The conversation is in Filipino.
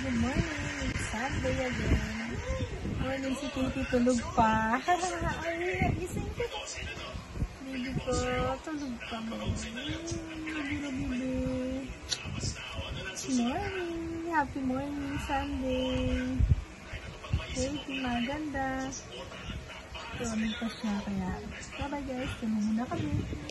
Good morning. It's Sunday again. Morning si Katie tulog pa. Ay, nagising ko. Baby ko, tulog pa mo. Baby. Morning. Happy morning, Sunday. Katie, maganda. Tulog pa siya kaya. Bye-bye guys. Tulog muna kami.